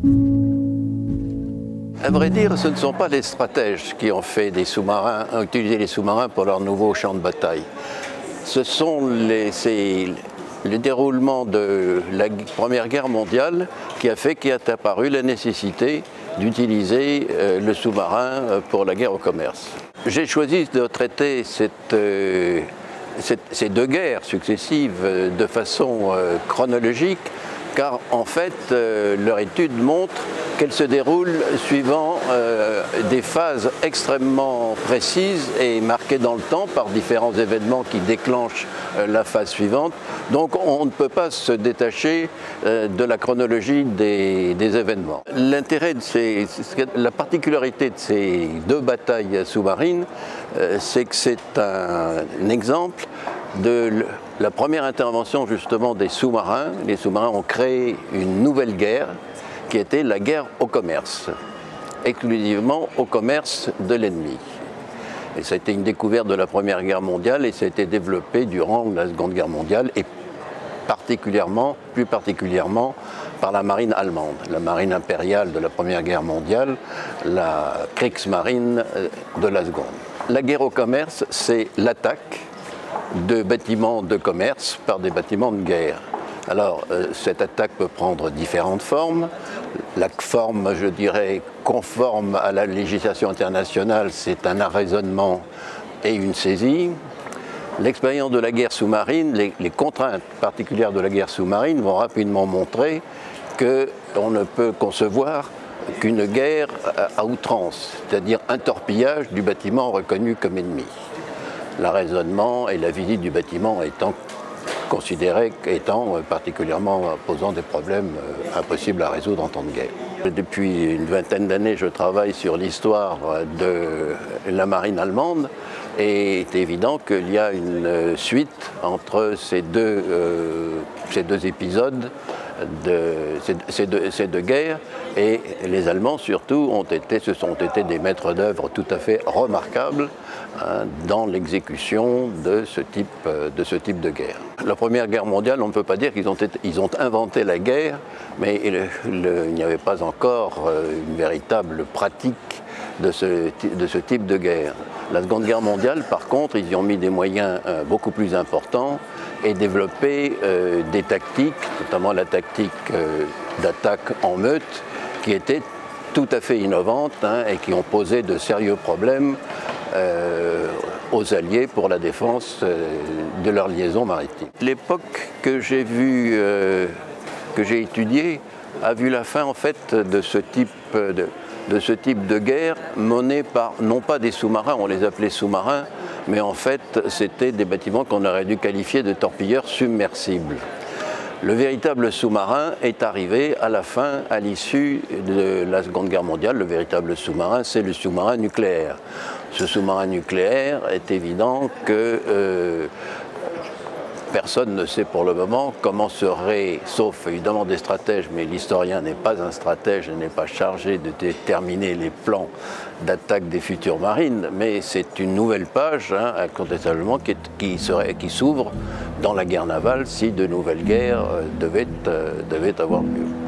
À vrai dire, ce ne sont pas les stratèges qui ont fait des sous-marins, ont utilisé les sous-marins pour leur nouveau champ de bataille. Ce sont le déroulement de la Première Guerre mondiale qui a apparu la nécessité d'utiliser le sous-marin pour la guerre au commerce. J'ai choisi de traiter ces deux guerres successives de façon chronologique, car en fait leur étude montre qu'elles se déroulent suivant des phases extrêmement précises et marquées dans le temps par différents événements qui déclenchent la phase suivante. Donc on ne peut pas se détacher de la chronologie des événements. L'intérêt la particularité de ces deux batailles sous-marines, c'est que c'est un exemple de la première intervention justement des sous-marins. Les sous-marins ont créé une nouvelle guerre qui était la guerre au commerce, exclusivement au commerce de l'ennemi. Et ça a été une découverte de la Première Guerre mondiale et ça a été développé durant la Seconde Guerre mondiale et plus particulièrement par la marine allemande, la marine impériale de la Première Guerre mondiale, la Kriegsmarine de la Seconde. La guerre au commerce, c'est l'attaque de bâtiments de commerce par des bâtiments de guerre. Alors, cette attaque peut prendre différentes formes. La forme, je dirais, conforme à la législation internationale, c'est un arraisonnement et une saisie. L'expérience de la guerre sous-marine, les contraintes particulières de la guerre sous-marine vont rapidement montrer qu'on ne peut concevoir qu'une guerre à outrance, c'est-à-dire un torpillage du bâtiment reconnu comme ennemi. L'arraisonnement et la visite du bâtiment étant considérés étant particulièrement posant des problèmes impossibles à résoudre en temps de guerre. Depuis une vingtaine d'années, je travaille sur l'histoire de la marine allemande et il est évident qu'il y a une suite entre ces deux épisodes, ces deux guerres, et les Allemands surtout se sont été des maîtres d'œuvre tout à fait remarquables dans l'exécution de ce type de guerre. La Première Guerre mondiale, on ne peut pas dire qu'ils ont inventé la guerre, mais il n'y avait pas encore une véritable pratique de ce type de guerre. La Seconde Guerre mondiale, par contre, ils y ont mis des moyens beaucoup plus importants et développé des tactiques, notamment la tactique d'attaque en meute, qui était tout à fait innovante et qui ont posé de sérieux problèmes aux Alliés pour la défense de leur liaison maritime. L'époque que j'ai étudiée a vu la fin en fait de ce type de guerre menée par, non pas des sous-marins, on les appelait sous-marins, mais en fait c'était des bâtiments qu'on aurait dû qualifier de torpilleurs submersibles. Le véritable sous-marin est arrivé à la fin, à l'issue de la Seconde Guerre mondiale. Le véritable sous-marin, c'est le sous-marin nucléaire. Ce sous-marin nucléaire est évident que personne ne sait pour le moment comment serait, sauf évidemment des stratèges, mais l'historien n'est pas un stratège et n'est pas chargé de déterminer les plans d'attaque des futures marines, mais c'est une nouvelle page, incontestablement, qui s'ouvre dans la guerre navale si de nouvelles guerres devaient avoir lieu.